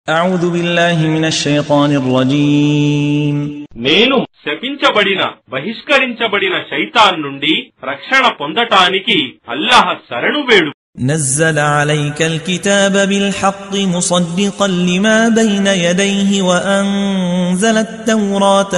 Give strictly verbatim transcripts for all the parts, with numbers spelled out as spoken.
أعوذ بالله من الشيطان الرجيم నేను శపించబడిన బహిష్కరించబడిన శైతాన్ నుండి రక్షణ పొందటానికి అల్లాహ్ శరణు వేడు. نزل عليك الكتاب بالحق مصدقا لما بين يديه وأنزل التوراة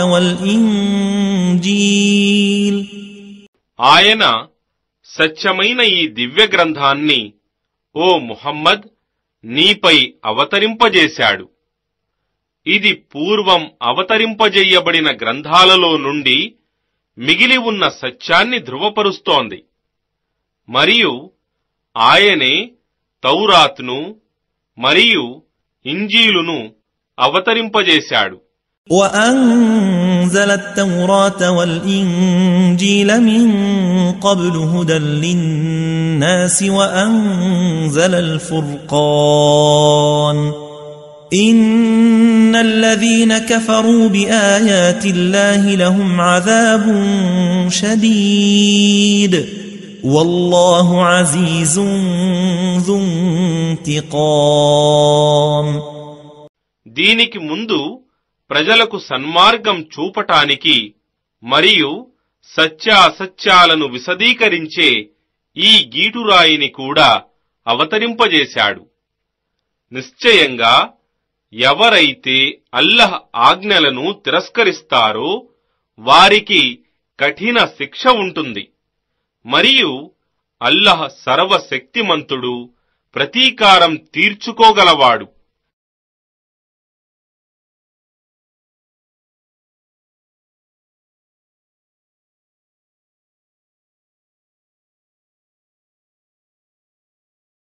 والإنجيل ఆయన సత్యమైన ఈ దివ్య గ్రంథాన్ని ఓ ముహమ్మద్ నీపై అవతరింపజేశాడు. ఇది పూర్వం అవతరింపజేయబడిన గ్రంథాలలో నుండి మిగిలి ఉన్న సత్యాన్ని ధృవపరుస్తోంది. మరియు ఆయనే తౌరాత్ను మరియు ఇంజీలును అవతరింపజేశాడు. وأنزل التوراة والإنجيل من قبل هدى للناس وأنزل الفرقان إن الذين كفروا بآيات الله لهم عذاب شديد والله عزيز ذو انتقام. దీనికి ముందు ప్రజలకు సన్మార్గం చూపటానికి మరియు సత్య అసత్యాలను విశదీకరించే ఈ గీటురాయిని కూడా అవతరింపజేశాడు. నిశ్చయంగా ఎవరైతే అల్లహ్ ఆజ్ఞలను తిరస్కరిస్తారో వారికి కఠిన శిక్ష ఉంటుంది. మరియు అల్లహ్ సర్వశక్తిమంతుడు, ప్రతీకారం తీర్చుకోగలవాడు.